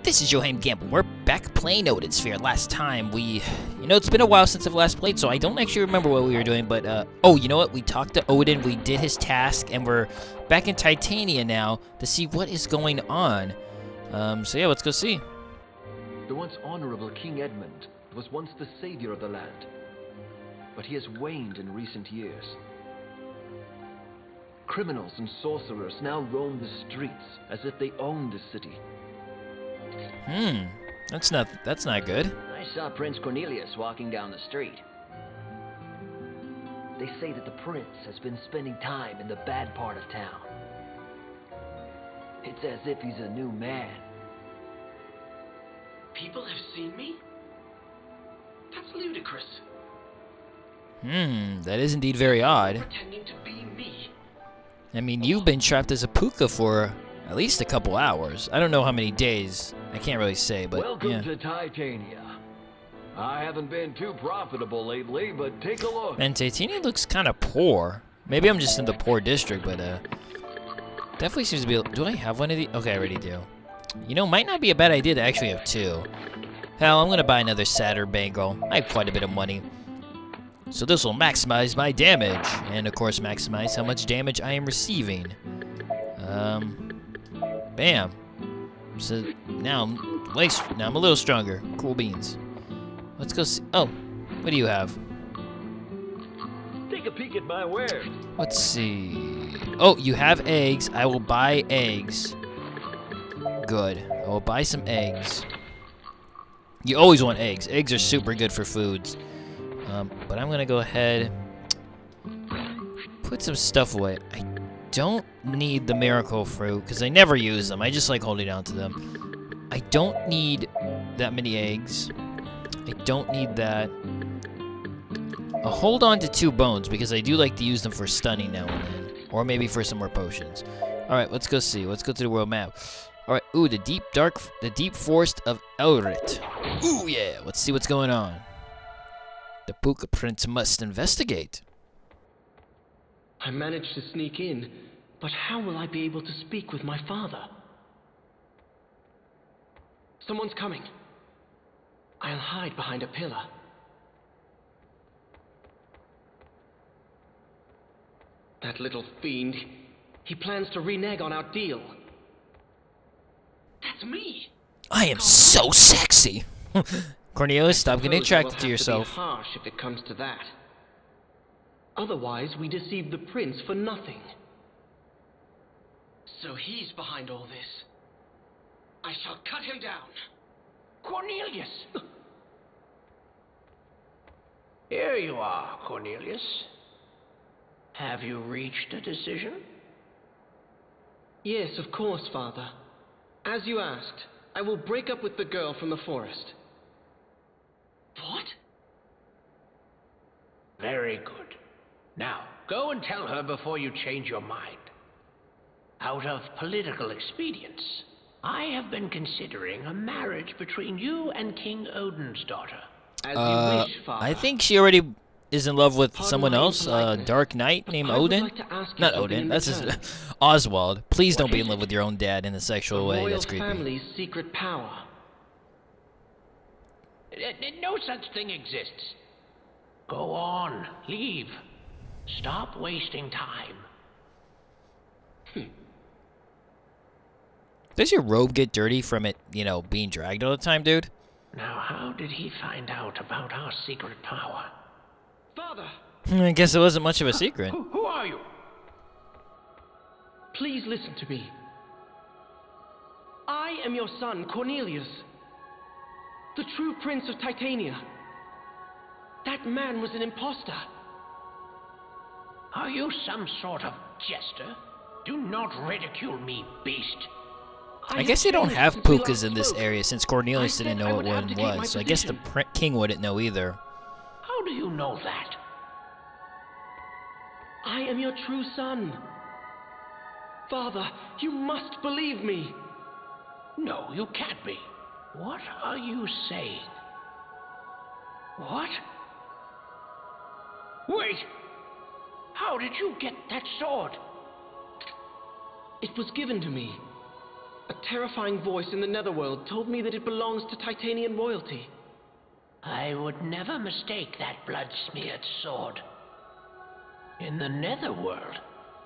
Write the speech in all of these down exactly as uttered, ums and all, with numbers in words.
This is Joachim Gamble. We're back playing Odin Sphere. Last time we... You know, it's been a while since I've last played, so I don't actually remember what we were doing, but, uh... Oh, you know what? We talked to Odin, we did his task, and we're back in Titania now to see what is going on. Um, so yeah, let's go see. The once honorable King Edmund was once the savior of the land, but he has waned in recent years. Criminals and sorcerers now roam the streets as if they own the city. Hmm, that's not that's not good. I saw Prince Cornelius walking down the street. They say that the prince has been spending time in the bad part of town. It's as if he's a new man. People have seen me? That's ludicrous. Hmm, that is indeed very odd. Pretending to be me. I mean, you've been trapped as a puka for at least a couple hours. I don't know how many days. I can't really say, but Welcome yeah. to Titania. I haven't been too profitable lately, but take a look. Man, Titania looks kind of poor. Maybe I'm just in the poor district, but uh, definitely seems to be. Do I have one of these? Okay, I already do. You know, might not be a bad idea to actually have two. Hell, I'm gonna buy another Saturn Bangle. I have quite a bit of money. So this will maximize my damage, and of course maximize how much damage I am receiving. Um, bam. So now I'm, like, now I'm a little stronger. Cool beans. Let's go see. Oh, what do you have? Take a peek at my wares. Let's see. Oh, you have eggs. I will buy eggs. Good. I will buy some eggs. You always want eggs. Eggs are super good for foods. Um, but I'm gonna go ahead, put some stuff away. I don't need the miracle fruit because I never use them. I just like holding on to them. I don't need that many eggs. I don't need that. I'll hold on to two bones because I do like to use them for stunning now and then, or maybe for some more potions. All right, let's go see. Let's go to the world map. All right. Ooh, the deep dark, the deep forest of Elrit. Ooh, yeah. Let's see what's going on. The Puka Prince must investigate. I managed to sneak in, but how will I be able to speak with my father? Someone's coming. I'll hide behind a pillar. That little fiend. He plans to renege on our deal. That's me. I am so sexy. Cornelius, stop getting attracted to yourself. To be harsh if it comes to that. Otherwise, we deceive the prince for nothing. So he's behind all this. I shall cut him down. Cornelius! Here you are, Cornelius. Have you reached a decision? Yes, of course, Father. As you asked, I will break up with the girl from the forest. What? Very good. Now, go and tell her before you change your mind. Out of political expedience, I have been considering a marriage between you and King Odin's daughter. As Uh, you wish, Father. I think she already is in love with Pardon someone my else, uh, impoliteness, Dark Knight named I would Odin. like to ask you Not something Odin, in that's his, return. Oswald. Please don't What be is in love it? with your own dad in a The sexual way, royal that's creepy. family's secret power. Uh, No such thing exists. Go on, leave. Stop wasting time. Does your robe get dirty from it, you know, being dragged all the time, dude? Now, how did he find out about our secret power? Father, I guess it wasn't much of a secret. Who, who are you? please listen to me. I am your son, Cornelius. The true prince of Titania. That man was an impostor. Are you some sort of jester? Do not ridicule me, beast. I guess they don't have since we pukas last in this spoke. area since Cornelius I didn't said I know what would one abdicate my was, so I guess the position. pr king wouldn't know either. How do you know that? I am your true son. Father, you must believe me. No, you can't be. What are you saying? What? Wait! How did you get that sword? It was given to me. A terrifying voice in the Netherworld told me that it belongs to Titanian royalty. I would never mistake that blood-smeared sword. In the Netherworld?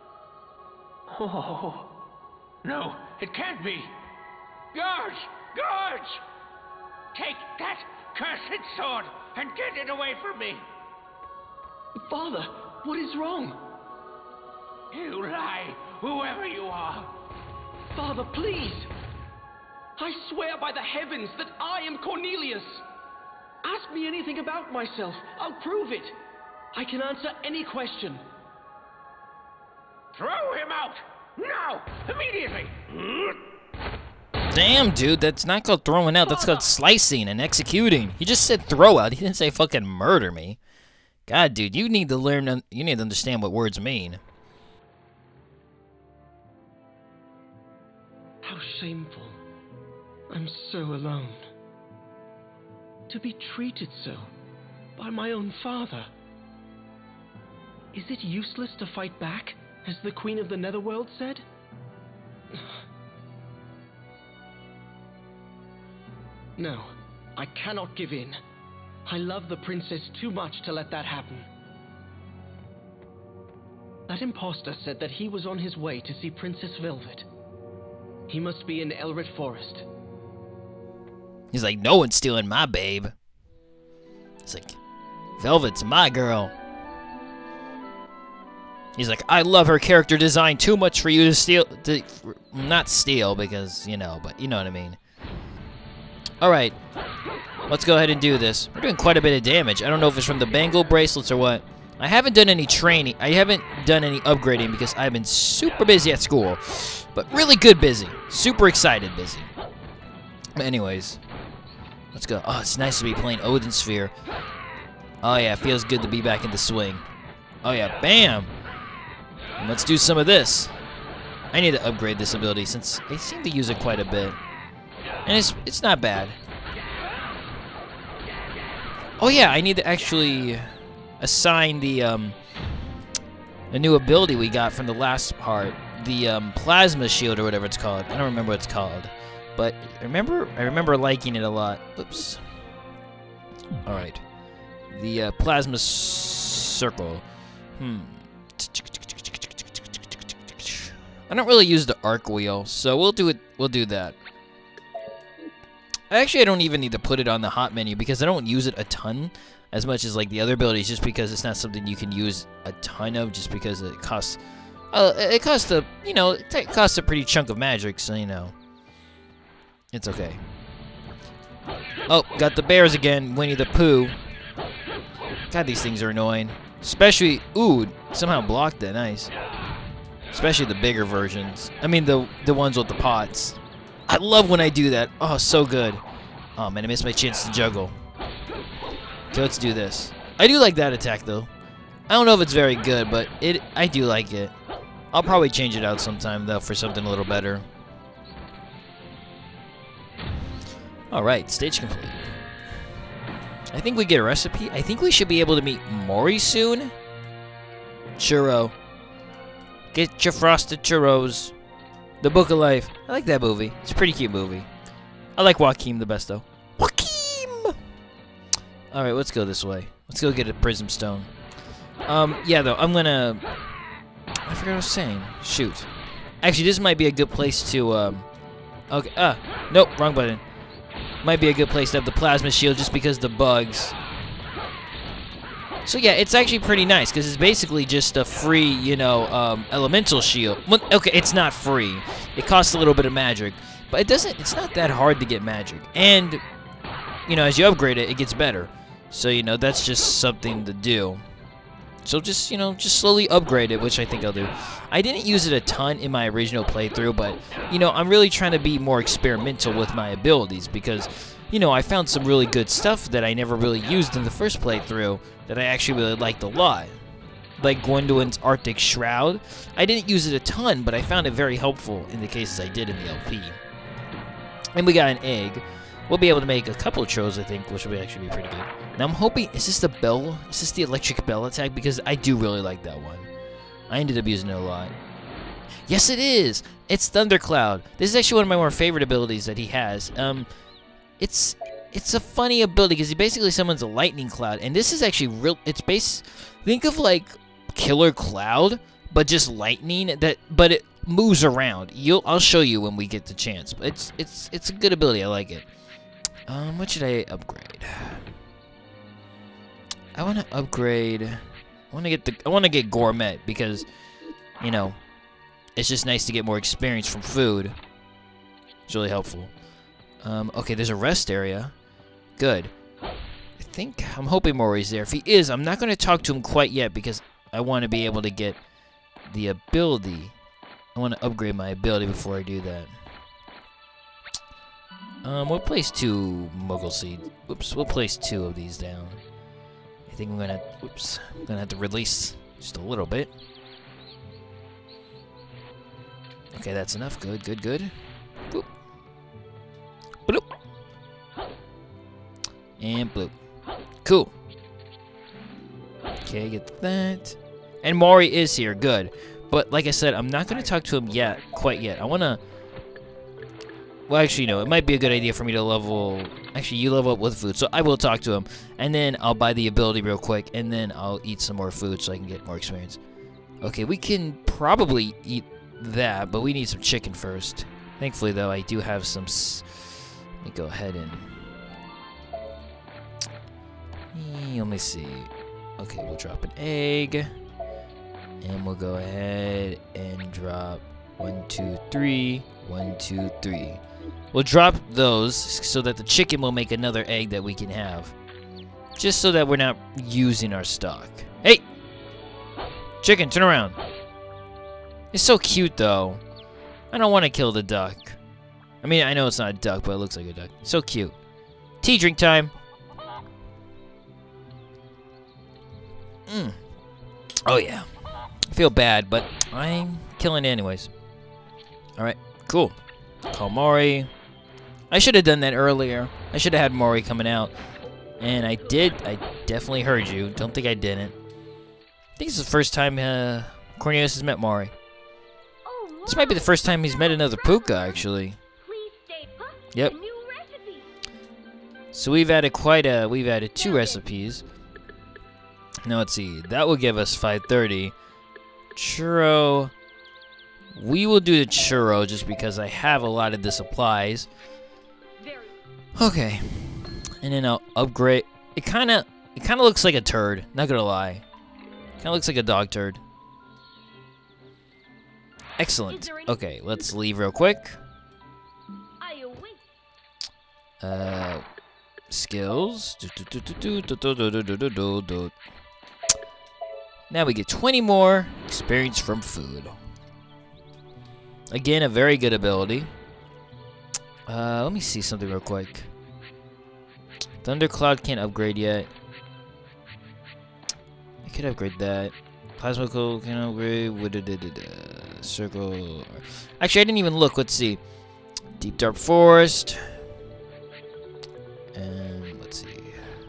Oh, no, it can't be. Guards! Guards! Take that cursed sword and get it away from me! Father, what is wrong? You lie, whoever you are. Father, please! I swear by the heavens that I am Cornelius! Ask me anything about myself. I'll prove it. I can answer any question. Throw him out! Now! Immediately! Damn, dude, that's not called throwing out. That's called slicing and executing. He just said throw out. He didn't say fucking murder me. God, dude, you need to learn, you need to understand what words mean. How shameful. I'm so alone. To be treated so by my own father. Is it useless to fight back, as the Queen of the Netherworld said? No, I cannot give in. I love the princess too much to let that happen. That impostor said that he was on his way to see Princess Velvet. He must be in Elrit Forest. He's like, no one's stealing my babe. It's like, Velvet's my girl. He's like, I love her character design too much for you to steal. To, not steal, because, you know, but you know what I mean. Alright, let's go ahead and do this. We're doing quite a bit of damage. I don't know if it's from the bangle bracelets or what. I haven't done any training. I haven't done any upgrading because I've been super busy at school. But really good busy. Super excited busy. But anyways, let's go. Oh, it's nice to be playing Odin Sphere. Oh yeah, it feels good to be back in the swing. Oh yeah, bam! And let's do some of this. I need to upgrade this ability since I seem to use it quite a bit. And it's, it's not bad. Oh yeah, I need to actually assign the um, a new ability we got from the last part. The um, plasma shield or whatever it's called. I don't remember what it's called. But I remember, I remember liking it a lot. Oops. Alright. The uh, plasma circle. Hmm. I don't really use the arc wheel, so we'll do it. We'll do that. Actually, I don't even need to put it on the hot menu because I don't use it a ton as much as like the other abilities, just because it's not something you can use a ton of, just because it costs. Uh, it costs a, you know, it costs a pretty chunk of magic, so you know, it's okay. Oh, got the bears again, Winnie the Pooh. God, these things are annoying. Especially, ooh, somehow blocked it, nice. Especially the bigger versions. I mean, the the ones with the pots. I love when I do that. Oh, so good. Oh, man, I missed my chance to juggle. Okay, let's do this. I do like that attack, though. I don't know if it's very good, but it I do like it. I'll probably change it out sometime, though, for something a little better. Alright, stage complete. I think we get a recipe. I think we should be able to meet Mori soon. Churro. Get your frosted churros. The Book of Life. I like that movie. It's a pretty cute movie. I like Joaquin the best, though. Joaquin! Alright, let's go this way. Let's go get a prism stone. Um, yeah, though, I'm gonna... I forgot what I was saying. Shoot. Actually, this might be a good place to, um... Okay, ah, nope, wrong button. Might be a good place to have the plasma shield just because the bugs. So yeah, it's actually pretty nice because it's basically just a free, you know, um, elemental shield. Well, okay, it's not free. It costs a little bit of magic, but it doesn't. It's not that hard to get magic, and you know, as you upgrade it, it gets better. So you know, that's just something to do. So just, you know, just slowly upgrade it, which I think I'll do. I didn't use it a ton in my original playthrough, but, you know, I'm really trying to be more experimental with my abilities because, you know, I found some really good stuff that I never really used in the first playthrough that I actually really liked a lot. Like Gwendolyn's Arctic Shroud. I didn't use it a ton, but I found it very helpful in the cases I did in the L P. And we got an egg. We'll be able to make a couple of tros, I think, which will actually be pretty good. Now, I'm hoping... Is this the bell? Is this the electric bell attack? Because I do really like that one. I ended up using it a lot. Yes, it is! It's Thundercloud. This is actually one of my more favorite abilities that he has. Um, it's it's a funny ability because he basically summons a lightning cloud, and this is actually real. It's base. Think of like Killer Cloud, but just lightning. That, but it moves around. You'll I'll show you when we get the chance. But it's it's it's a good ability. I like it. Um, what should I upgrade? I want to upgrade. I want to get the. I want to get Gourmet because, you know, it's just nice to get more experience from food. It's really helpful. Um, okay, there's a rest area. Good. I think I'm hoping Mori's there. If he is, I'm not going to talk to him quite yet because I want to be able to get the ability. I want to upgrade my ability before I do that. Um, we'll place two Muggle Seed. Oops, we'll place two of these down. I think I'm gonna. Oops, I'm gonna have to release just a little bit. Okay, that's enough. Good, good, good. Boop. Bloop. And bloop. Cool. Okay, get that. And Mori is here. Good. But like I said, I'm not gonna talk to him yet, quite yet. I wanna. Well, actually, no. It might be a good idea for me to level. Actually, you level up with food, so I will talk to him, and then I'll buy the ability real quick, and then I'll eat some more food so I can get more experience. Okay, we can probably eat that, but we need some chicken first. Thankfully, though, I do have some. S Let me go ahead and. Let me see. Okay, we'll drop an egg, and we'll go ahead and drop one, two, three. One, two, three. We'll drop those so that the chicken will make another egg that we can have. Just so that we're not using our stock. Hey! Chicken, turn around. It's so cute, though. I don't want to kill the duck. I mean, I know it's not a duck, but it looks like a duck. So cute. Tea drink time. Mm. Oh, yeah. I feel bad, but I'm killing it anyways. Alright. Cool. Call Mori. I should have done that earlier. I should have had Mori coming out. And I did. I definitely heard you. Don't think I didn't. I think this is the first time uh, Cornelius has met Mori. Oh, This might be the first time he's met another Puka, actually. Please stay put. Yep. A new recipe. So we've added quite a. We've added two recipes. Now let's see. That will give us five thirty. Churro. We will do the churro just because I have a lot of the supplies. Okay. And then I'll upgrade. It kind of it kind of looks like a turd, not gonna lie. Kind of looks like a dog turd. Excellent. Okay, let's leave real quick. I await. Uh skills. Now we get twenty more experience from food. Again, a very good ability. Uh, let me see something real quick. Thundercloud can't upgrade yet. I could upgrade that. Plasma Cold can upgrade. Circle. Actually, I didn't even look. Let's see. Deep Dark Forest. And let's see.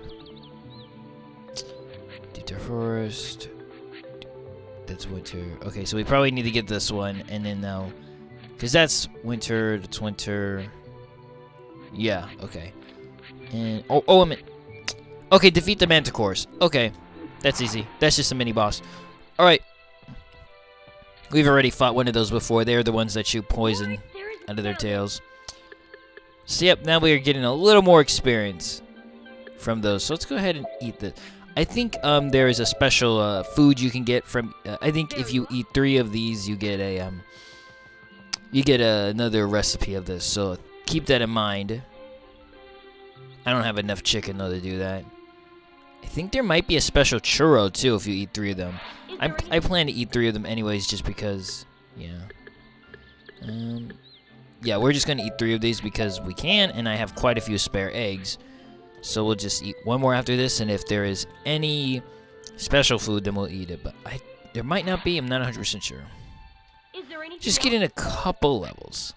Deep Dark Forest. That's winter. Okay, so we probably need to get this one, and then now. Because that's winter, that's winter. Yeah, okay. And, oh, oh, I mean. Okay, defeat the Manticores. Okay, that's easy. That's just a mini-boss. Alright. We've already fought one of those before. They're the ones that shoot poison out of their tails. So, yep, now we are getting a little more experience from those. So, let's go ahead and eat this. I think um, there is a special uh, food you can get from... Uh, I think if you eat three of these, you get a... Um, You get uh, another recipe of this, so keep that in mind. I don't have enough chicken, though, to do that. I think there might be a special churro, too, if you eat three of them. I'm, I plan to eat three of them anyways, just because, yeah. Um, yeah, we're just going to eat three of these because we can, and I have quite a few spare eggs. So we'll just eat one more after this, and if there is any special food, then we'll eat it. But I, there might not be. I'm not one hundred percent sure. Just getting a couple levels.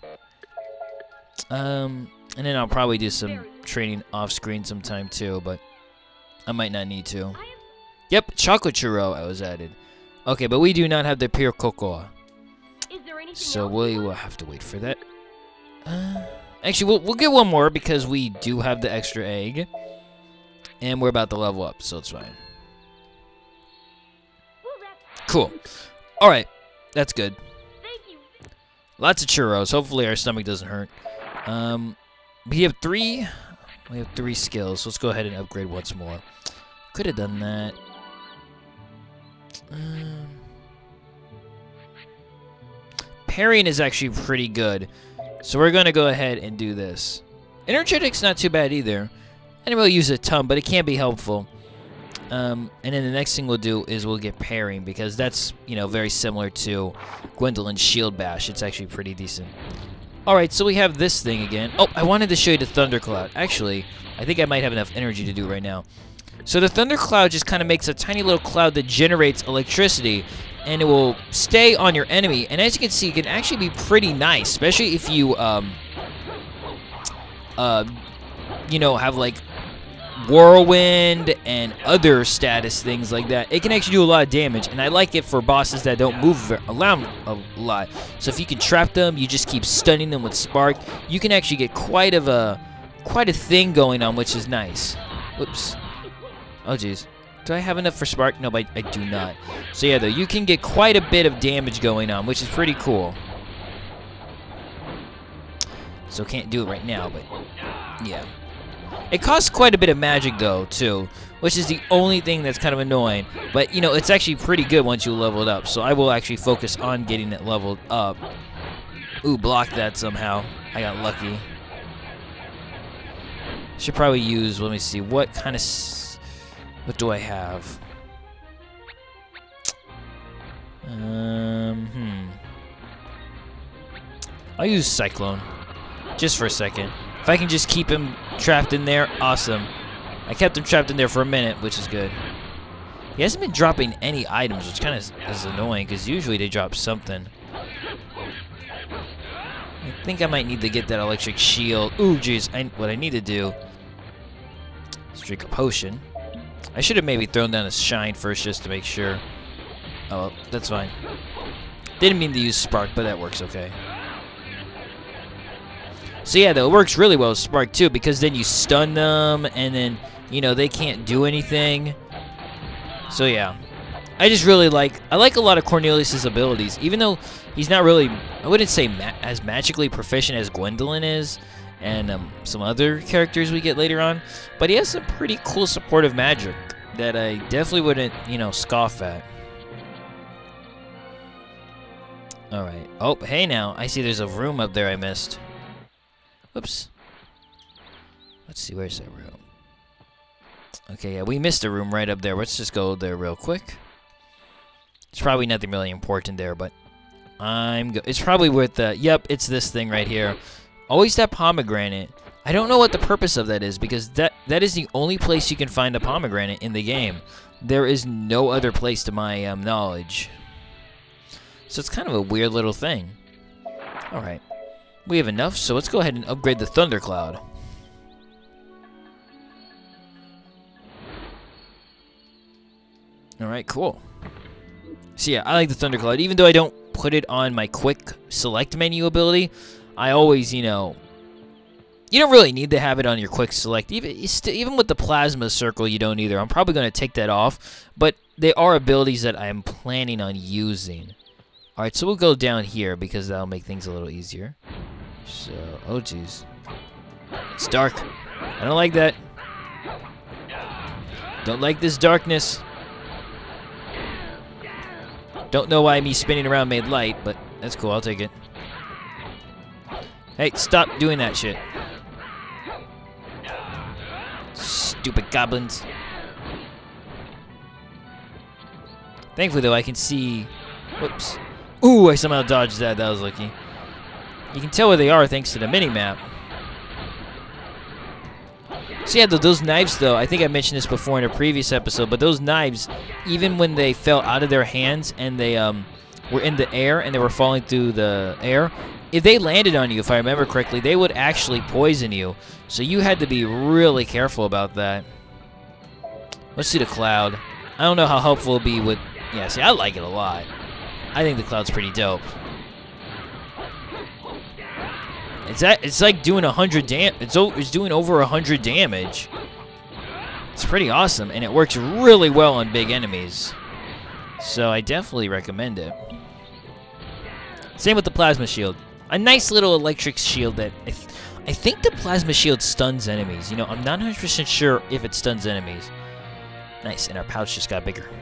Um, and then I'll probably do some training off screen sometime too, but I might not need to. Yep, chocolate churro I was added. Okay, but we do not have the pure cocoa. Is there any So we will have to wait for that. Uh, actually, we'll, we'll get one more because we do have the extra egg. And we're about to level up, so it's fine. Well, that's Cool. Alright, that's good. thank you. Lots of churros. Hopefully our stomach doesn't hurt. Um, we have three... We have three skills, so let's go ahead and upgrade once more. Could have done that. Um, parrying is actually pretty good. So we're going to go ahead and do this. Energetic's not too bad either. I didn't really use it a ton, but it can be helpful. Um, and then the next thing we'll do is we'll get parrying, because that's, you know, very similar to Gwendolyn's Shield Bash. It's actually pretty decent. Alright, so we have this thing again. Oh, I wanted to show you the Thundercloud. Actually, I think I might have enough energy to do it right now. So the Thundercloud just kind of makes a tiny little cloud that generates electricity, and it will stay on your enemy. And as you can see, it can actually be pretty nice, especially if you, um, uh, you know, have like Whirlwind and other status things like that. It can actually do a lot of damage, and I like it for bosses that don't move around a lot. So if you can trap them, you just keep stunning them with Spark. You can actually get quite of a quite a thing going on, which is nice. Whoops. Oh jeez. Do I have enough for Spark? No, but I, I do not. So yeah, though, you can get quite a bit of damage going on, which is pretty cool. So can't do it right now, but yeah. It costs quite a bit of magic, though, too, which is the only thing that's kind of annoying. But, you know, it's actually pretty good once you level it up, so I will actually focus on getting it leveled up. Ooh, block that somehow. I got lucky. Should probably use, let me see, what kind of, s what do I have? Um, hmm. I'll use Cyclone, just for a second. If I can just keep him trapped in there, awesome. I kept him trapped in there for a minute, which is good. He hasn't been dropping any items, which kind of is annoying, because usually they drop something. I think I might need to get that electric shield. Ooh, jeez. I, what I need to do is drink a potion. I should have maybe thrown down a shine first just to make sure. Oh, well, that's fine. Didn't mean to use Spark, but that works okay. So yeah, though, it works really well with Spark, too, because then you stun them, and then, you know, they can't do anything. So yeah. I just really like, I like a lot of Cornelius's abilities, even though he's not really, I wouldn't say ma as magically proficient as Gwendolyn is, and um, some other characters we get later on, but he has some pretty cool supportive magic that I definitely wouldn't, you know, scoff at. Alright. Oh, hey now, I see there's a room up there I missed. Whoops. Let's see, where's that room? Okay, yeah, we missed a room right up there. Let's just go there real quick. It's probably nothing really important there, but I'm go it's probably worth the, yep, it's this thing right here. Always that pomegranate. I don't know what the purpose of that is, because that that is the only place you can find a pomegranate in the game. There is no other place to my um, knowledge. So it's kind of a weird little thing. Alright. We have enough, so let's go ahead and upgrade the Thundercloud. Alright, cool. So yeah, I like the Thundercloud. Even though I don't put it on my quick select menu ability, I always, you know, you don't really need to have it on your quick select. Even even with the Plasma Circle, you don't either. I'm probably going to take that off, but they are abilities that I'm planning on using. Alright, so we'll go down here because that'll make things a little easier. So, oh jeez. It's dark. I don't like that. Don't like this darkness. Don't know why me spinning around made light, but that's cool. I'll take it. Hey, stop doing that shit. Stupid goblins. Thankfully, though, I can see... Whoops. Ooh, I somehow dodged that. That was lucky. You can tell where they are thanks to the mini-map. So yeah, those knives, though, I think I mentioned this before in a previous episode, but those knives, even when they fell out of their hands and they um, were in the air and they were falling through the air, if they landed on you, if I remember correctly, they would actually poison you. So you had to be really careful about that. Let's see the cloud. I don't know how helpful it'll be with... Yeah, see, I like it a lot. I think the cloud's pretty dope. It's at, it's like doing a hundred dam. It's o it's doing over a hundred damage. It's pretty awesome, and it works really well on big enemies. So I definitely recommend it. Same with the plasma shield. A nice little electric shield that I, th I think the plasma shield stuns enemies. You know, I'm not one hundred percent sure if it stuns enemies. Nice, and our pouch just got bigger.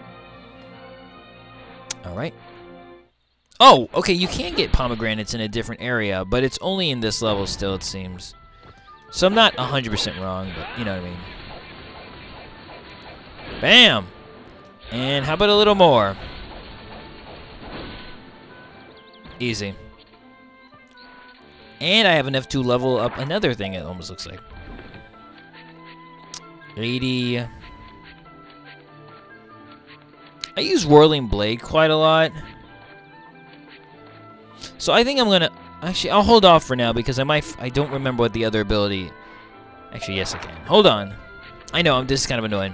All right. Oh, okay, you can get pomegranates in a different area, but it's only in this level still, it seems. So I'm not one hundred percent wrong, but you know what I mean. Bam! And how about a little more? Easy. And I have enough to level up another thing, it almost looks like. eighty. I use Whirling Blade quite a lot. So I think I'm gonna... Actually, I'll hold off for now because I might... F I don't remember what the other ability... Actually, yes I can. Hold on. I know, I'm this is kind of annoying.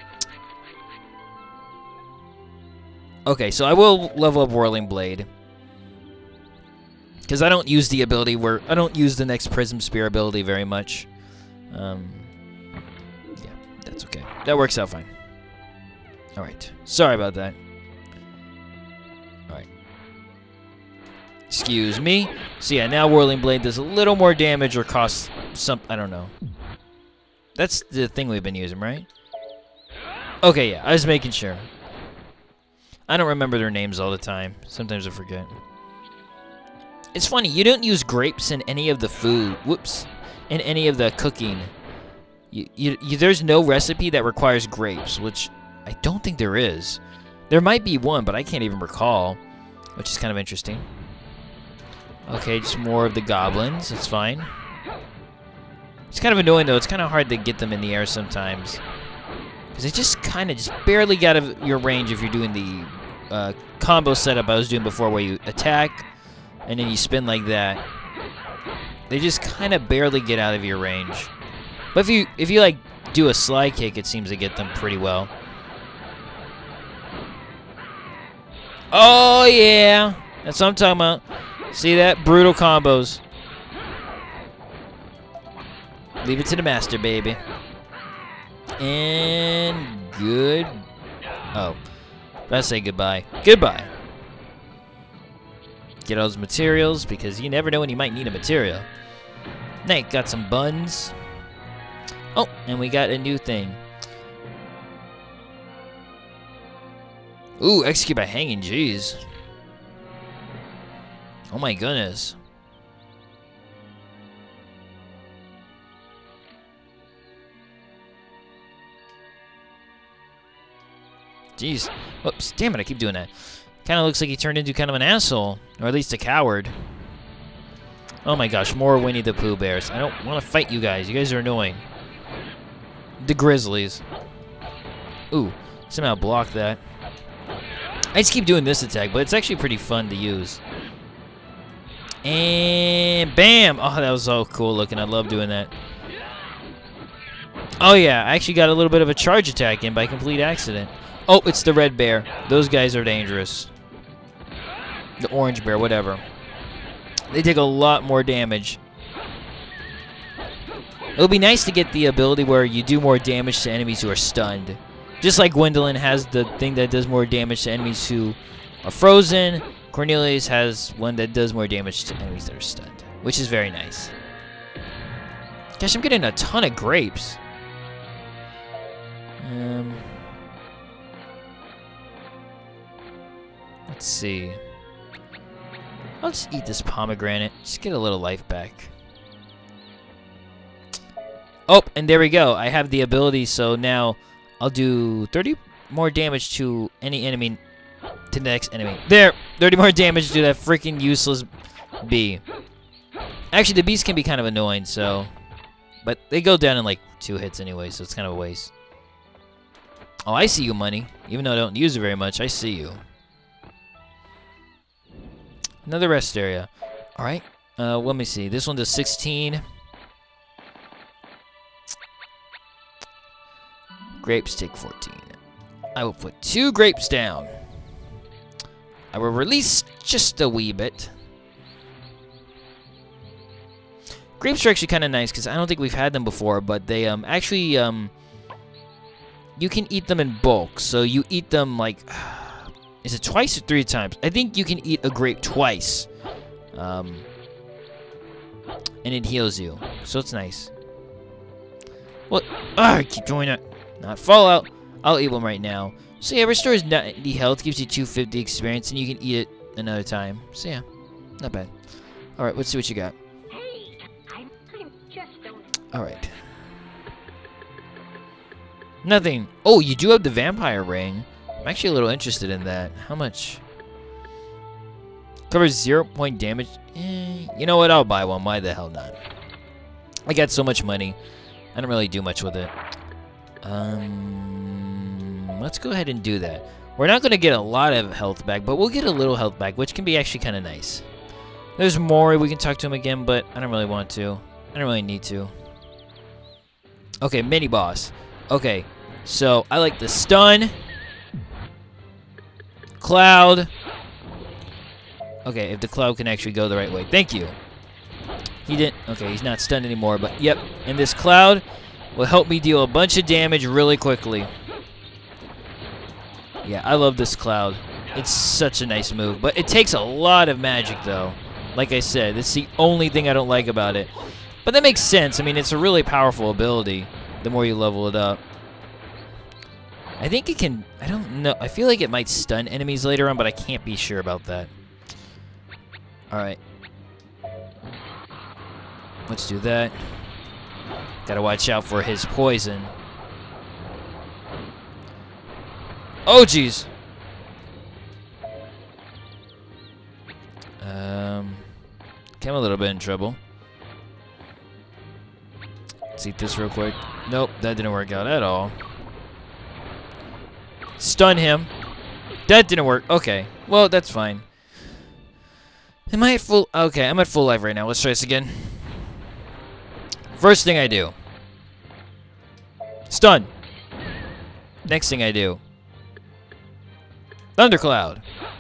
Okay, so I will level up Whirling Blade. Because I don't use the ability where... I don't use the next Prism Spear ability very much. Um, yeah, that's okay. That works out fine. Alright. Sorry about that. Alright. Excuse me. So yeah, now Whirling Blade does a little more damage or costs some... I don't know. That's the thing we've been using, right? Okay, yeah. I was making sure. I don't remember their names all the time. Sometimes I forget. It's funny, you don't use grapes in any of the food. Whoops. In any of the cooking. You, you, you, there's no recipe that requires grapes, which I don't think there is. There might be one, but I can't even recall, which is kind of interesting. Okay, just more of the goblins. It's fine. It's kind of annoying, though. It's kind of hard to get them in the air sometimes. Because they just kind of just barely get out of your range if you're doing the uh, combo setup I was doing before where you attack and then you spin like that. They just kind of barely get out of your range. But if you, if you like, do a slide kick, it seems to get them pretty well. Oh, yeah. That's what I'm talking about. See that? Brutal combos. Leave it to the master, baby. And good. Oh. Let's say goodbye. Goodbye. Get all those materials because you never know when you might need a material. Nate got some buns. Oh, and we got a new thing. Ooh, execute by hanging, jeez. Oh my goodness. Jeez. Whoops. Damn it, I keep doing that. Kind of looks like he turned into kind of an asshole. Or at least a coward. Oh my gosh, more Winnie the Pooh bears. I don't want to fight you guys. You guys are annoying. The Grizzlies. Ooh, somehow block that. I just keep doing this attack, but it's actually pretty fun to use. And bam! Oh, that was so cool looking. I love doing that. Oh yeah, I actually got a little bit of a charge attack in by complete accident. Oh, it's the red bear. Those guys are dangerous. The orange bear, whatever. They take a lot more damage. It would be nice to get the ability where you do more damage to enemies who are stunned. Just like Gwendolyn has the thing that does more damage to enemies who are frozen, Cornelius has one that does more damage to enemies that are stunned, which is very nice. Gosh, I'm getting a ton of grapes. Um, let's see. I'll just eat this pomegranate. Just get a little life back. Oh, and there we go. I have the ability, so now I'll do thirty more damage to any enemy, to the next enemy. There! thirty more damage to that freaking useless bee. Actually, the bees can be kind of annoying, so... But they go down in like two hits anyway, so it's kind of a waste. Oh, I see you, money. Even though I don't use it very much, I see you. Another rest area. Alright. Uh, let me see. This one does sixteen. Grapes take fourteen. I will put two grapes down. I will release just a wee bit. Grapes are actually kind of nice because I don't think we've had them before, but they um actually um you can eat them in bulk. So you eat them like, is it twice or three times? I think you can eat a grape twice, um, and it heals you. So it's nice. What? Ah, I keep doing it. Not Fallout. I'll eat one right now. So yeah, restores ninety health, gives you two hundred fifty experience, and you can eat it another time. So yeah, not bad. All right, let's see what you got. Hey, I'm, I'm just don't. All right. Nothing. Oh, you do have the vampire ring. I'm actually a little interested in that. How much? Covers zero point damage. Eh, you know what? I'll buy one. Why the hell not? I got so much money. I don't really do much with it. Um, let's go ahead and do that. We're not going to get a lot of health back, but we'll get a little health back, which can be actually kind of nice. There's Mori. We can talk to him again, but I don't really want to. I don't really need to. Okay, mini boss. Okay, so I like the stun. Cloud. Okay, if the cloud can actually go the right way. Thank you. He didn't. Okay, he's not stunned anymore, but yep. And this cloud will help me deal a bunch of damage really quickly. Yeah, I love this cloud. It's such a nice move, but it takes a lot of magic, though. Like I said, it's the only thing I don't like about it. But that makes sense. I mean, it's a really powerful ability the more you level it up. I think it can... I don't know. I feel like it might stun enemies later on, but I can't be sure about that. Alright. Let's do that. Gotta watch out for his poison. Oh, jeez. Um, okay, I'm a little bit in trouble. Let's eat this real quick. Nope, that didn't work out at all. Stun him. That didn't work. Okay, well, that's fine. Am I at full... Okay, I'm at full life right now. Let's try this again. First thing I do. Stun. Next thing I do. Thundercloud.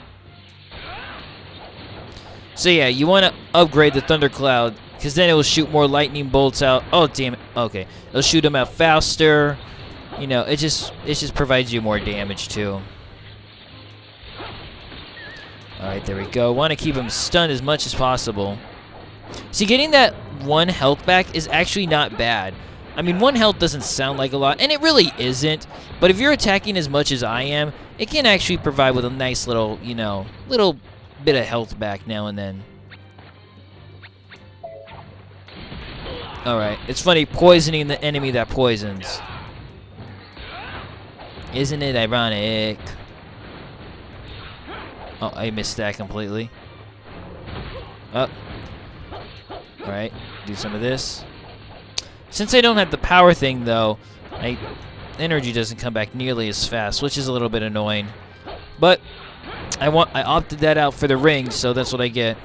So yeah, you want to upgrade the Thundercloud, because then it will shoot more lightning bolts out. Oh, damn it. Okay. It'll shoot them out faster. You know, it just it just provides you more damage, too. Alright, there we go. Want to keep him stunned as much as possible. See, getting that one health back is actually not bad. I mean, one health doesn't sound like a lot, and it really isn't. But if you're attacking as much as I am, it can actually provide with a nice little, you know, little bit of health back now and then. Alright, it's funny, poisoning the enemy that poisons. Isn't it ironic? Oh, I missed that completely. Up. Alright, do some of this. Since I don't have the power thing, though, my energy doesn't come back nearly as fast, which is a little bit annoying. But I want I opted that out for the ring, so that's what I get.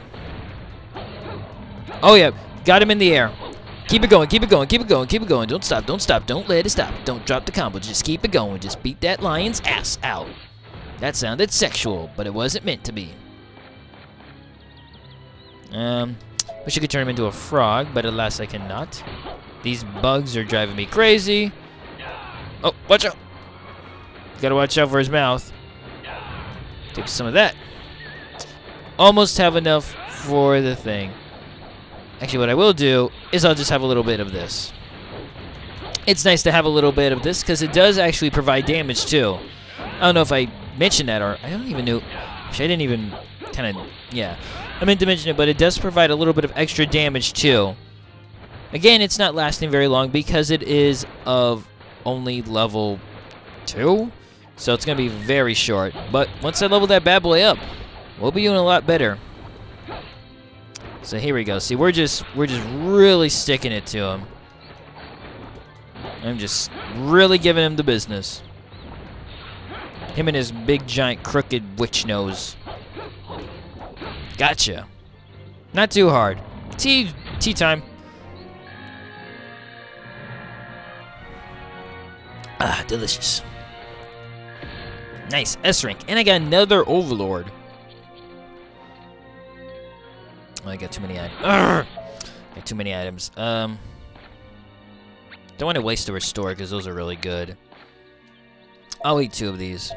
Oh yeah, got him in the air. Keep it going, keep it going, keep it going, keep it going. Don't stop, don't stop, don't let it stop. Don't drop the combo, just keep it going. Just beat that lion's ass out. That sounded sexual, but it wasn't meant to be. Um, wish I could turn him into a frog, but alas I cannot. These bugs are driving me crazy. Oh, watch out. Gotta watch out for his mouth. Take some of that. Almost have enough for the thing. Actually, what I will do is I'll just have a little bit of this. It's nice to have a little bit of this because it does actually provide damage too. I don't know if I mentioned that, or I don't even know. Actually, I didn't even kind of, yeah. I meant to mention it, but it does provide a little bit of extra damage too. Again, it's not lasting very long because it is of only level two. So it's going to be very short. But once I level that bad boy up, we'll be doing a lot better. So here we go. See, we're just we're just really sticking it to him. I'm just really giving him the business. Him and his big giant crooked witch nose. Gotcha. Not too hard. Tea tea time. Ah, delicious. Nice, S rank. And I got another Overlord. Oh, I got too many items. Got too many items. Um, don't want to waste the restore because those are really good. I'll eat two of these.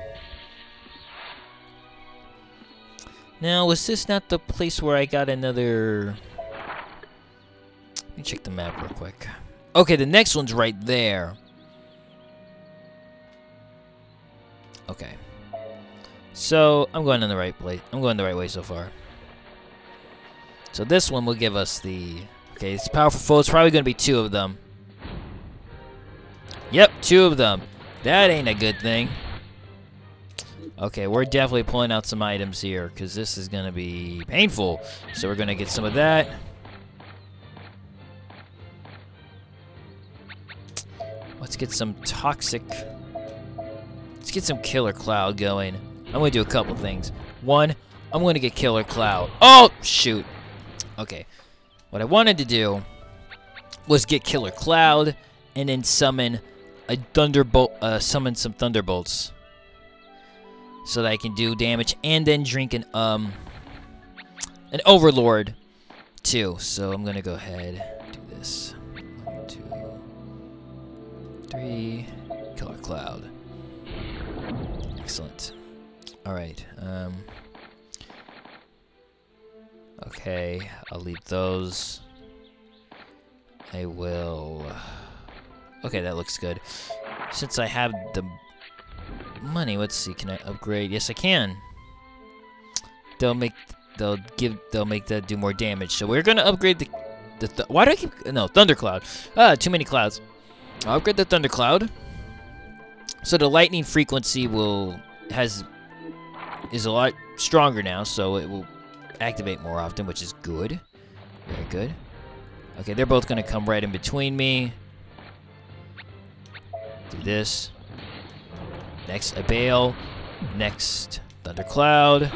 Now, was this not the place where I got another... Let me check the map real quick. Okay, the next one's right there. Okay. So, I'm going in the right place. I'm going the right way so far. So this one will give us the... Okay, it's powerful foe. It's probably going to be two of them. Yep, two of them. That ain't a good thing. Okay, we're definitely pulling out some items here, because this is going to be painful. So we're going to get some of that. Let's get some toxic... Let's get some Killer Cloud going. I'm going to do a couple things. One, I'm going to get Killer Cloud. Oh, shoot. Okay. What I wanted to do was get Killer Cloud and then summon a Thunderbolt, uh, summon some Thunderbolts. So that I can do damage and then drink an, um, an Overlord too. So I'm going to go ahead and do this. One, two, three. Killer Cloud. Excellent. Alright. Um, okay. I'll leave those. I will... Okay, that looks good. Since I have the money, let's see. Can I upgrade? Yes, I can. They'll make... They'll give... They'll make that do more damage. So we're gonna upgrade the... the th why do I keep... No, Thundercloud. Ah, too many clouds. I'll upgrade the Thundercloud. So the lightning frequency will has is a lot stronger now, so it will activate more often, which is good. Very good. Okay, they're both gonna come right in between me. Do this. Next, a Bale. Next, Thundercloud.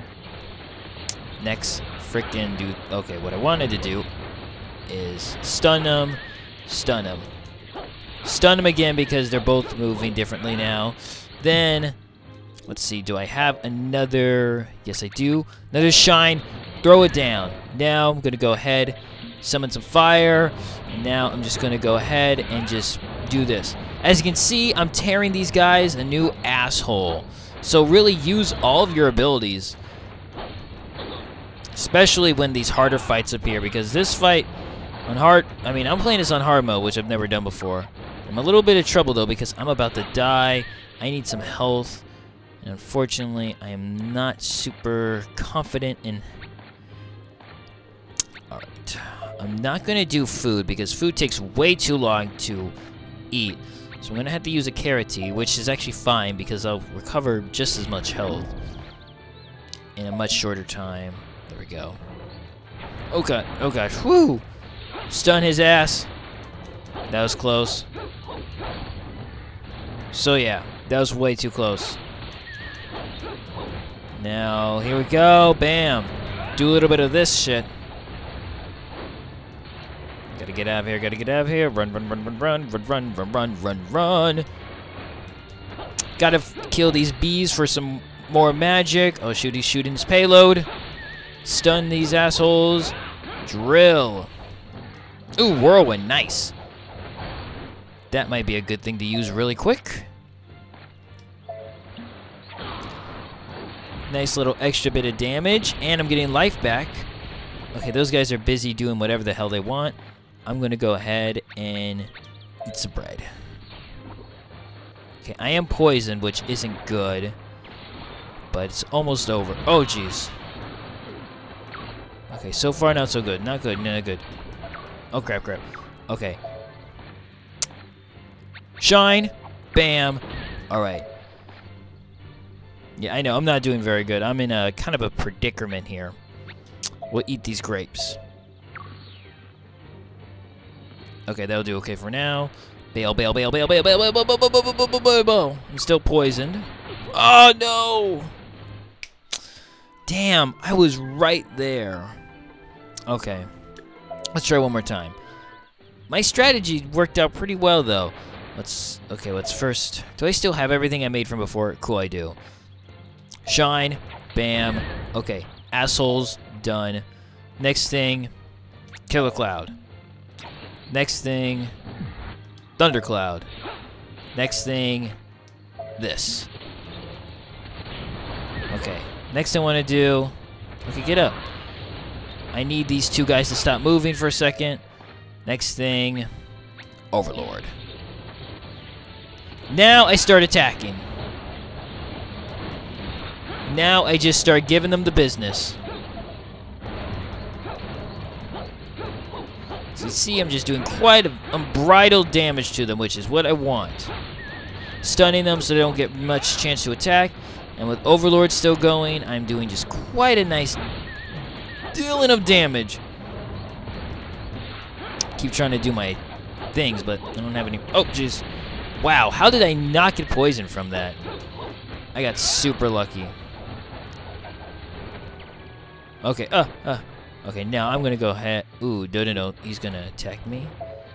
Next, frickin' do. Okay, what I wanted to do is stun them, stun them. Stun them again because they're both moving differently now. Then, let's see, do I have another... Yes, I do. Another shine. Throw it down. Now, I'm going to go ahead, summon some fire. And now, I'm just going to go ahead and just do this. As you can see, I'm tearing these guys a new asshole. So really use all of your abilities. Especially when these harder fights appear. Because this fight on hard... I mean, I'm playing this on hard mode, which I've never done before. I'm a little bit of trouble, though, because I'm about to die. I need some health. And unfortunately, I am not super confident in... Alright. I'm not going to do food, because food takes way too long to eat. So I'm going to have to use a carrot tea, which is actually fine, because I'll recover just as much health in a much shorter time. There we go. Oh, God. Oh, gosh. Whew! Stun his ass. That was close. So yeah, that was way too close. Now, here we go. Bam. Do a little bit of this shit. Gotta get out of here, gotta get out of here. Run, run, run, run, run, run, run, run, run, run, run. Gotta f kill these bees for some more magic. Oh shoot, he's shooting his payload. Stun these assholes. Drill. Ooh, whirlwind, nice. That might be a good thing to use really quick. Nice little extra bit of damage, and I'm getting life back. Okay, those guys are busy doing whatever the hell they want. I'm gonna go ahead and eat some bread. Okay, I am poisoned, which isn't good, but it's almost over. Oh, jeez. Okay, so far not so good. Not good, not good. Oh, crap, crap. Okay. Shine. Bam. Alright. Yeah, I know. I'm not doing very good. I'm in a kind of a predicament here. We'll eat these grapes. Okay, that'll do okay for now. Bail, bail, bail, bail, bail, bail, bail, bail, bail, bail, bail, bail, bail, bail, bail. I'm still poisoned. Oh, no! Damn, I was right there. Okay. Let's try one more time. My strategy worked out pretty well, though. Let's... Okay, let's first... Do I still have everything I made from before? Cool, I do. Shine. Bam. Okay. Assholes. Done. Next thing. Killer Cloud. Next thing, Thundercloud. Next thing, this. Okay. Next thing I want to do... Okay, get up. I need these two guys to stop moving for a second. Next thing, Overlord. Now I start attacking. Now I just start giving them the business. So you see, I'm just doing quite a, unbridled damage to them, which is what I want. Stunning them so they don't get much chance to attack. And with Overlord still going, I'm doing just quite a nice dealing of damage. Keep trying to do my things, but I don't have any... Oh, jeez. Wow, how did I not get poisoned from that? I got super lucky. Okay, uh, uh. Okay, now I'm gonna go ahead. Ooh, no, no, no. He's gonna attack me.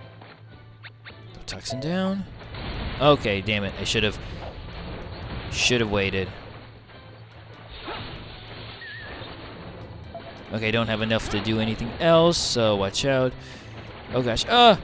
Toxin down. Okay, damn it. I should have... Should have waited. Okay, don't have enough to do anything else, so watch out. Oh gosh, ah!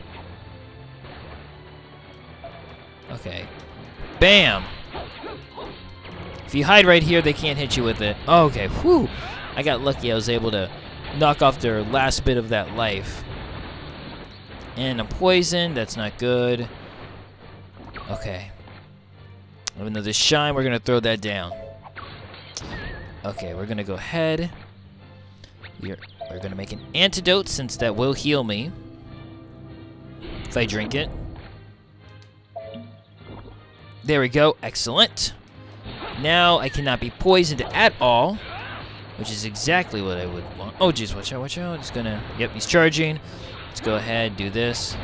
Okay. Bam! If you hide right here, they can't hit you with it. Okay, whew! I got lucky I was able to knock off their last bit of that life. And I'm poisoned, that's not good. Okay. Even though this shine, we're gonna throw that down. Okay, we're gonna go ahead. We're, we're gonna make an antidote since that will heal me if I drink it. There we go, excellent. Now I cannot be poisoned at all, which is exactly what I would want. Oh jeez, watch out, watch out. It's gonna, yep, he's charging. Let's go ahead, do this.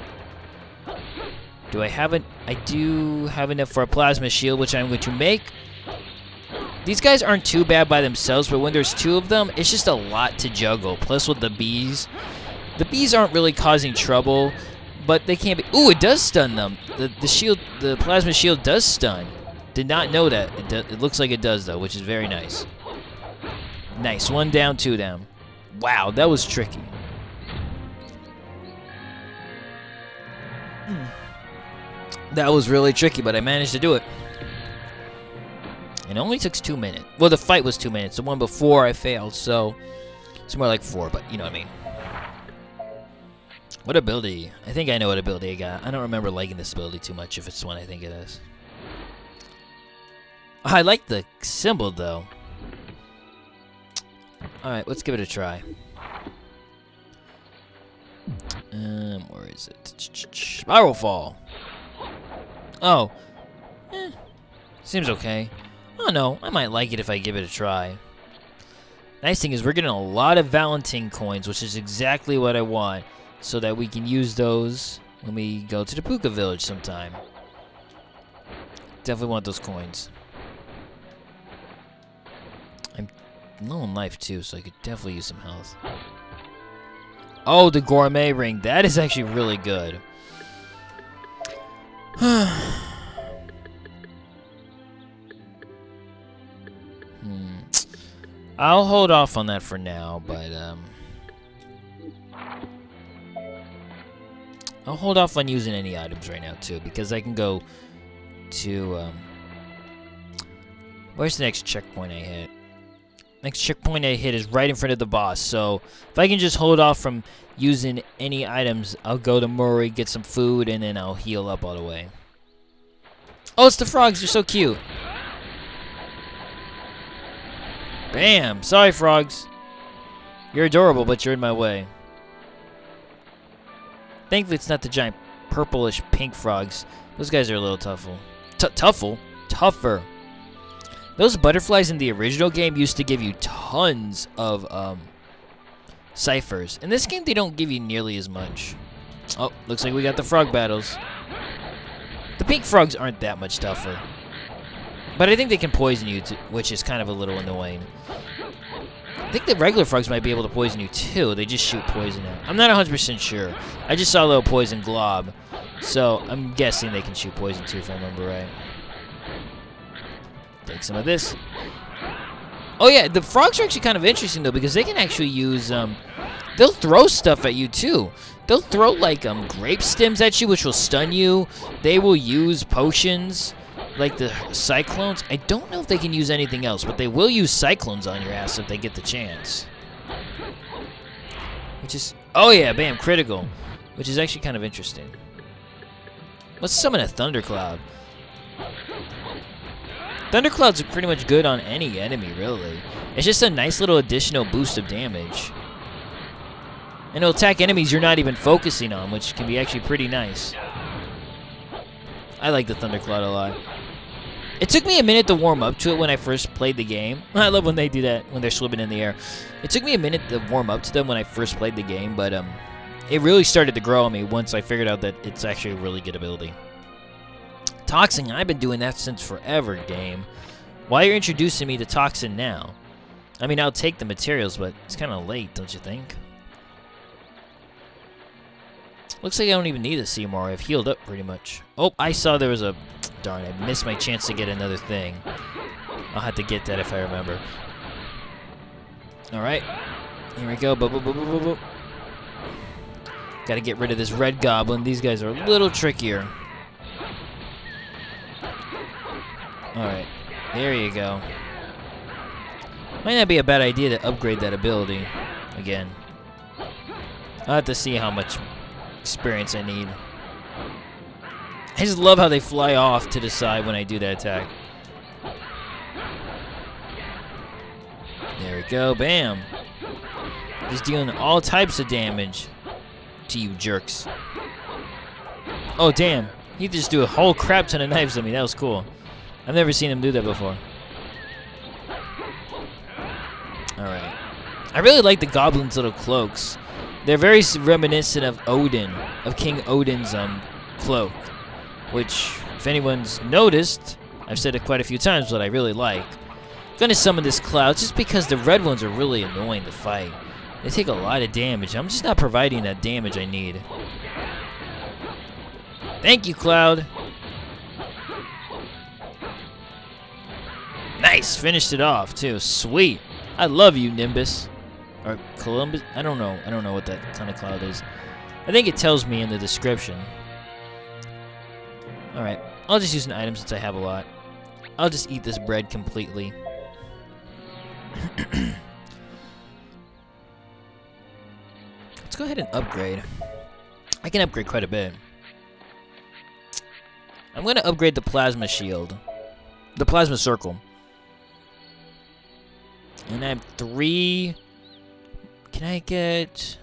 Do I have it? I do have enough for a plasma shield, which I'm going to make. These guys aren't too bad by themselves, but when there's two of them, it's just a lot to juggle. Plus with the bees. The bees aren't really causing trouble, but they can't be... Ooh, it does stun them. The, the shield, the plasma shield does stun. Did not know that. It, do, it looks like it does, though, which is very nice. Nice. One down, two down. Wow, that was tricky. That was really tricky, but I managed to do it. And it only took two minutes. Well, the fight was two minutes. The one before I failed, so it's more like four, but you know what I mean. What ability? I think I know what ability I got. I don't remember liking this ability too much, if it's the one I think it is. I like the symbol, though. Alright, let's give it a try. Um, where is it? Spiral Fall. Oh. Eh. Seems okay. Oh no, I might like it if I give it a try. Nice thing is we're getting a lot of Valentine coins, which is exactly what I want, so that we can use those when we go to the Puka village sometime. Definitely want those coins. I'm low on life too, so I could definitely use some health. Oh, the gourmet ring. That is actually really good. hmm. I'll hold off on that for now, but um, I'll hold off on using any items right now too, because I can go to um, where's the next checkpoint I hit? Next checkpoint I hit is right in front of the boss, so if I can just hold off from using any items, I'll go to Murray, get some food, and then I'll heal up all the way. Oh, it's the frogs, they're so cute. Bam! Sorry, frogs. You're adorable, but you're in my way. Thankfully, it's not the giant purplish pink frogs. Those guys are a little tougher. T Tuffle? Tougher. Those butterflies in the original game used to give you tons of um, ciphers. In this game, they don't give you nearly as much. Oh, looks like we got the frog battles. The pink frogs aren't that much tougher. But I think they can poison you, too, which is kind of a little annoying. I think the regular frogs might be able to poison you, too. They just shoot poison out. I'm not one hundred percent sure. I just saw a little poison glob. So I'm guessing they can shoot poison, too, if I remember right. Take some of this. Oh yeah, the frogs are actually kind of interesting though, because they can actually use um, they'll throw stuff at you too. They'll throw like um grape stems at you, which will stun you. They will use potions, like the cyclones. I don't know if they can use anything else, but they will use cyclones on your ass if they get the chance. Which is, oh yeah, bam, critical. Which is actually kind of interesting. Let's summon a Thundercloud. Thunderclouds are pretty much good on any enemy, really. It's just a nice little additional boost of damage. And it'll attack enemies you're not even focusing on, which can be actually pretty nice. I like the Thundercloud a lot. It took me a minute to warm up to it when I first played the game. I love when they do that, when they're swimming in the air. It took me a minute to warm up to them when I first played the game, but um, it really started to grow on me once I figured out that it's actually a really good ability. Toxin, I've been doing that since forever, game. Why are you introducing me to Toxin now? I mean, I'll take the materials, but it's kind of late, don't you think? Looks like I don't even need a Seymour. I've healed up pretty much. Oh, I saw there was a... Darn, I missed my chance to get another thing. I'll have to get that if I remember. Alright. Here we go. Boop, boop, boop, boop, boop. Gotta get rid of this red goblin. These guys are a little trickier. Alright. There you go. Might not be a bad idea to upgrade that ability again. I'll have to see how much experience I need. I just love how they fly off to the side when I do that attack. There we go, bam. Just dealing all types of damage to you jerks. Oh, damn. He just do a whole crap ton of knives on me. That was cool. I've never seen him do that before. Alright. I really like the goblins' little cloaks. They're very reminiscent of Odin, of King Odin's um, cloak. Which, if anyone's noticed, I've said it quite a few times, but I really like. I'm gonna summon this cloud just because the red ones are really annoying to fight. They take a lot of damage. I'm just not providing that damage I need. Thank you, Cloud. Nice, finished it off too. Sweet. I love you, Nimbus. Or Columbus. I don't know. I don't know what that kind of cloud is. I think it tells me in the description. Alright, I'll just use an item since I have a lot. I'll just eat this bread completely. Let's go ahead and upgrade. I can upgrade quite a bit. I'm going to upgrade the plasma shield. The plasma circle. And I have three... Can I get...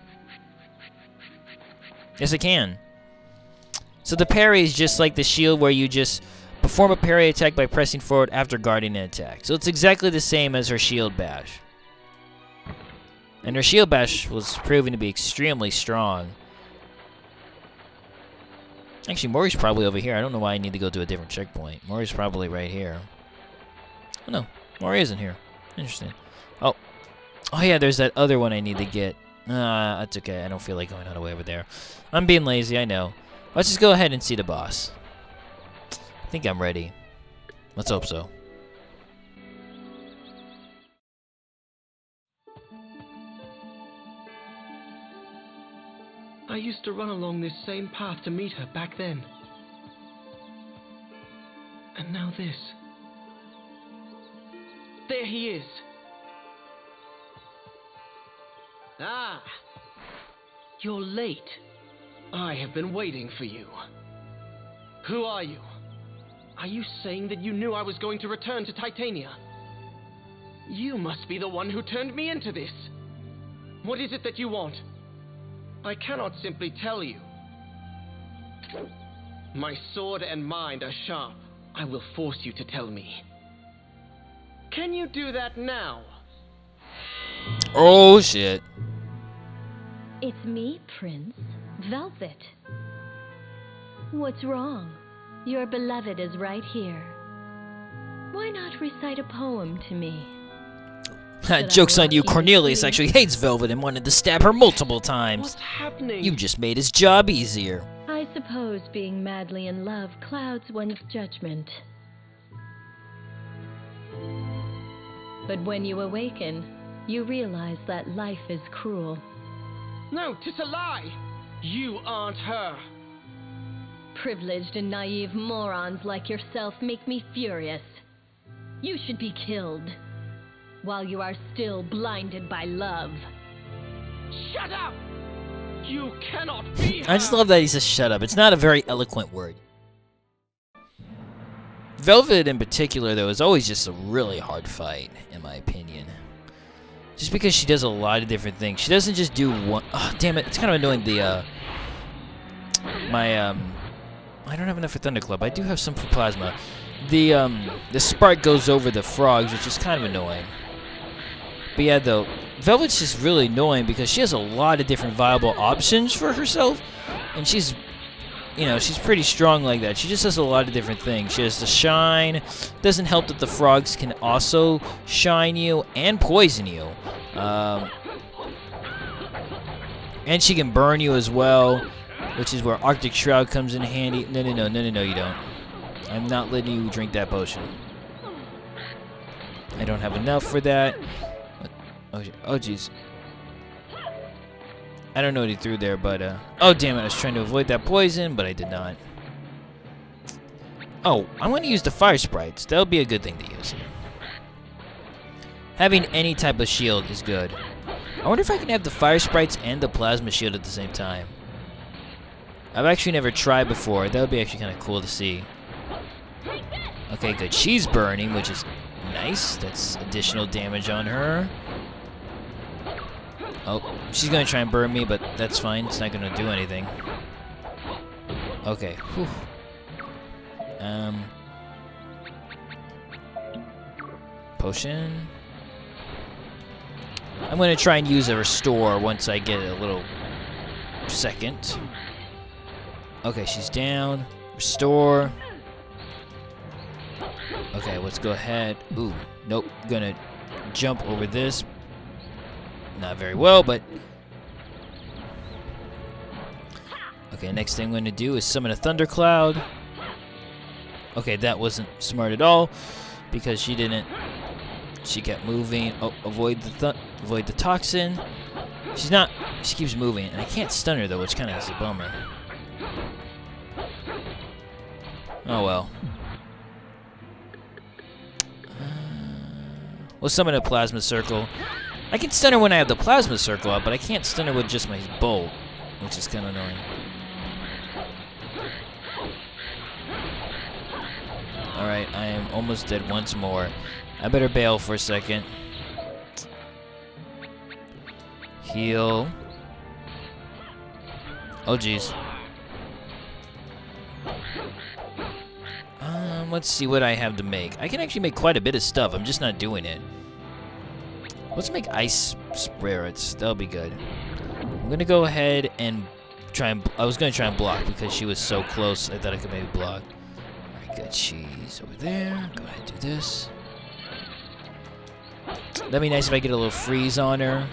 Yes, I can. So the parry is just like the shield where you just perform a parry attack by pressing forward after guarding an attack. So it's exactly the same as her shield bash. And her shield bash was proving to be extremely strong. Actually, Mori's probably over here. I don't know why I need to go to a different checkpoint. Mori's probably right here. Oh no, Mori isn't here. Interesting. Oh. Oh yeah, there's that other one I need to get. Uh, that's okay. I don't feel like going all the way over there. I'm being lazy, I know. Let's just go ahead and see the boss. I think I'm ready. Let's hope so. I used to run along this same path to meet her back then. And now this. There he is. Ah! You're late. I have been waiting for you. Who are you? Are you saying that you knew I was going to return to Titania? You must be the one who turned me into this. What is it that you want? I cannot simply tell you. My sword and mind are sharp. I will force you to tell me. Can you do that now? Oh, shit. It's me, Prince. Velvet. What's wrong? Your beloved is right here. Why not recite a poem to me? Joke's on you, Cornelius actually hates Velvet and wanted to stab her multiple times. What's happening? You just made his job easier. I suppose being madly in love clouds one's judgment. But when you awaken, you realize that life is cruel. No, 'tis a lie! You aren't her! Privileged and naive morons like yourself make me furious. You should be killed, while you are still blinded by love. Shut up! You cannot be her! I just love that he says shut up. It's not a very eloquent word. Velvet in particular, though, is always just a really hard fight, in my opinion. Just because she does a lot of different things. She doesn't just do one... Oh, damn it. It's kind of annoying. The, uh... My, um... I don't have enough for Thunderclub. I do have some for Plasma. The, um... The spark goes over the frogs, which is kind of annoying. But yeah, though, Velvet's just really annoying because she has a lot of different viable options for herself. And she's... You know, she's pretty strong like that. She just does a lot of different things. She has the shine. Doesn't help that the frogs can also shine you and poison you. Um, and she can burn you as well, which is where Arctic Shroud comes in handy. No, no, no, no, no, no, you don't. I'm not letting you drink that potion. I don't have enough for that. Oh, oh jeez. I don't know what he threw there, but, uh... oh, damn it, I was trying to avoid that poison, but I did not. Oh, I'm going to use the fire sprites. That'll be a good thing to use here. Having any type of shield is good. I wonder if I can have the fire sprites and the plasma shield at the same time. I've actually never tried before. That would be actually kind of cool to see. Okay, good. She's burning, which is nice. That's additional damage on her. Oh, she's going to try and burn me, but that's fine. It's not going to do anything. Okay. Whew. Um. Potion. I'm going to try and use a restore once I get a little second. Okay, she's down. Restore. Okay, let's go ahead. Ooh, nope. Gonna jump over this. Not very well, but... Okay, next thing I'm going to do is summon a Thundercloud. Okay, that wasn't smart at all, because she didn't... She kept moving. Oh, avoid the th avoid the toxin. She's not... She keeps moving, and I can't stun her, though, which kind of is a bummer. Oh, well. Uh, we'll summon a Plasma Circle. I can stun her when I have the Plasma Circle up, but I can't stun her with just my bolt, which is kind of annoying. Alright, I am almost dead once more. I better bail for a second. Heal. Oh, jeez. Um, let's see what I have to make. I can actually make quite a bit of stuff. I'm just not doing it. Let's make ice spirits. That'll be good. I'm gonna go ahead and try and... I was gonna try and block because she was so close. I thought I could maybe block. Alright, good. She's over there. Go ahead and do this. That'd be nice if I get a little freeze on her.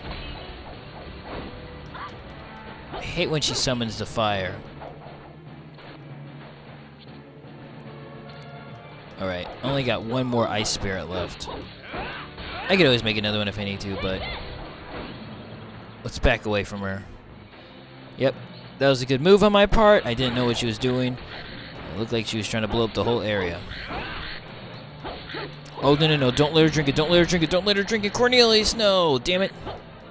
I hate when she summons the fire. Alright, only got one more ice spirit left. I could always make another one if I need to, but let's back away from her. Yep, that was a good move on my part. I didn't know what she was doing. It looked like she was trying to blow up the whole area. Oh, no, no, no. Don't let her drink it. Don't let her drink it. Don't let her drink it. Cornelius, no. Damn it.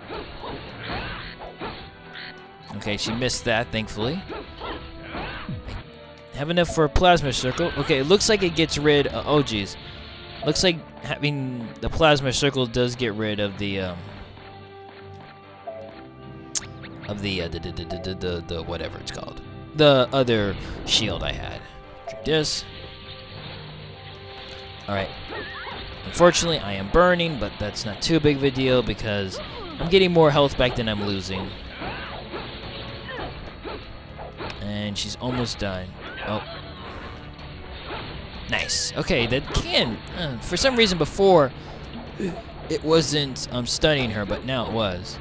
Okay, she missed that, thankfully. I have enough for a Plasma Circle. Okay, it looks like it gets rid of... Oh, jeez. Looks like having the Plasma Circle does get rid of the... Um, of the, uh, the, the, the, the, the, the... Whatever it's called. The other shield I had. Drink this. Alright. Unfortunately, I am burning, but that's not too big of a deal because I'm getting more health back than I'm losing. And she's almost done. Oh. Nice. Okay, that can... Uh, for some reason before, it wasn't um, stunning her, but now it was.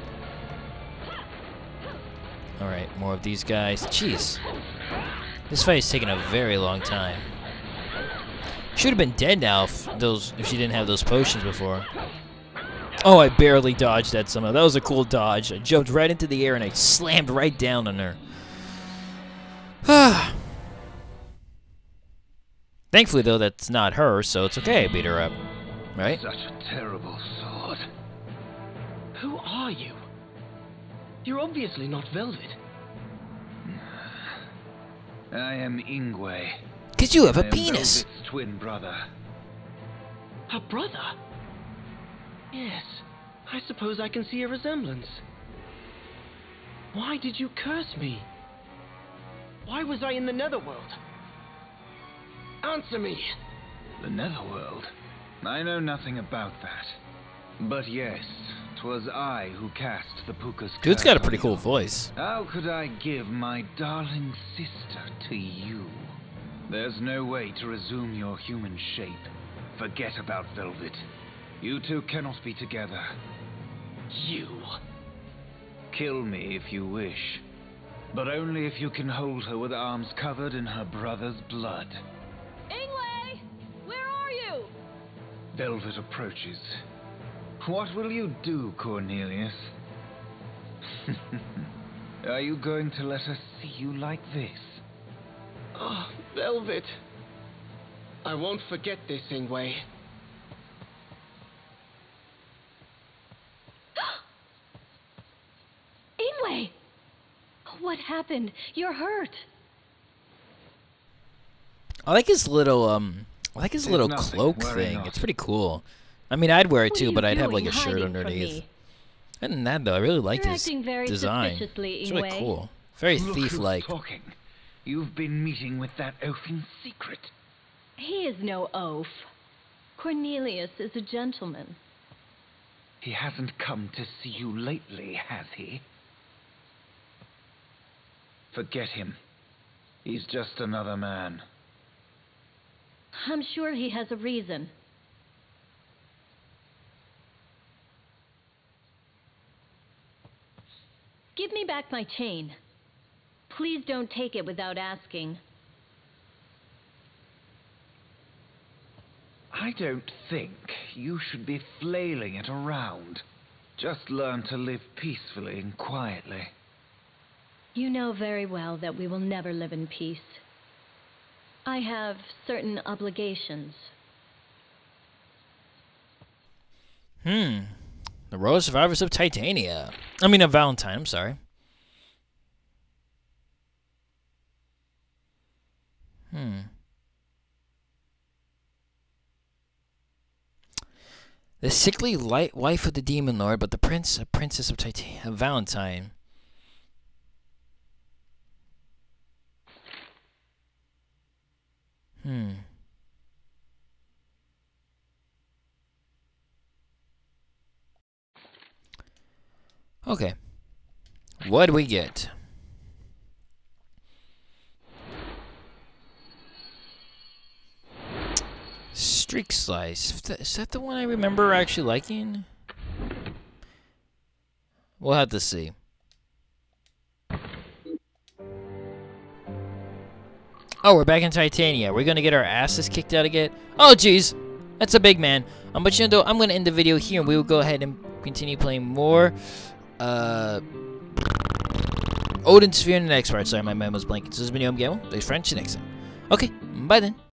Alright, more of these guys. Jeez. This fight is taking a very long time. Should have been dead now if those if she didn't have those potions before. Oh, I barely dodged that somehow. That was a cool dodge. I jumped right into the air and I slammed right down on her. Thankfully, though, that's not her, so it's okay. I beat her up. Right? Such a terrible sword. Who are you? You're obviously not Velvet. I am Ingwe. Because you have I a am penis. Velvet's twin brother. Her brother? Yes, I suppose I can see a resemblance. Why did you curse me? Why was I in the Netherworld? Answer me! The Netherworld? I know nothing about that. But yes, 'twas I who cast the Puka's Dude's curse got a on pretty you. cool voice. How could I give my darling sister to you? There's no way to resume your human shape. Forget about Velvet. You two cannot be together. You. Kill me if you wish, but only if you can hold her with arms covered in her brother's blood. Ingwe! Where are you? Velvet approaches. What will you do, Cornelius? Are you going to let her see you like this? Oh, Velvet. I won't forget this, Ingwe. Ingwe! What happened? You're hurt. I like his little um. I like his There's little nothing. cloak Worry thing. not. It's pretty cool. I mean, I'd wear it What too, are but you I'd have like doing a shirt hiding from underneath. me? Other than that, though, I really like You're his acting very design. suspiciously, It's really Ingwe. cool. Very Look thief-like. who's talking. You've been meeting with that oaf in secret. He is no oaf. Cornelius is a gentleman. He hasn't come to see you lately, has he? Forget him. He's just another man. I'm sure he has a reason. Give me back my chain. Please don't take it without asking. I don't think you should be flailing it around. Just learn to live peacefully and quietly. You know very well that we will never live in peace. I have certain obligations. Hmm. The Royal Survivors of Titania. I mean, of Valentine. I'm sorry. Hmm. The sickly light wife of the demon lord, but the prince, a princess of Titania, of Valentine. Hmm. Okay. What do we get? Streak Slice. Is that the one I remember actually liking? We'll have to see. Oh, we're back in Titania. We're gonna get our asses kicked out again. Oh, jeez. That's a big man. Um, but you know, I'm gonna end the video here, and we will go ahead and continue playing more. Uh, Odin Sphere in the next part. Sorry, my mind was blanking. So this has been Yo Gamble. Thanks, friends. See you next time. Okay, bye then.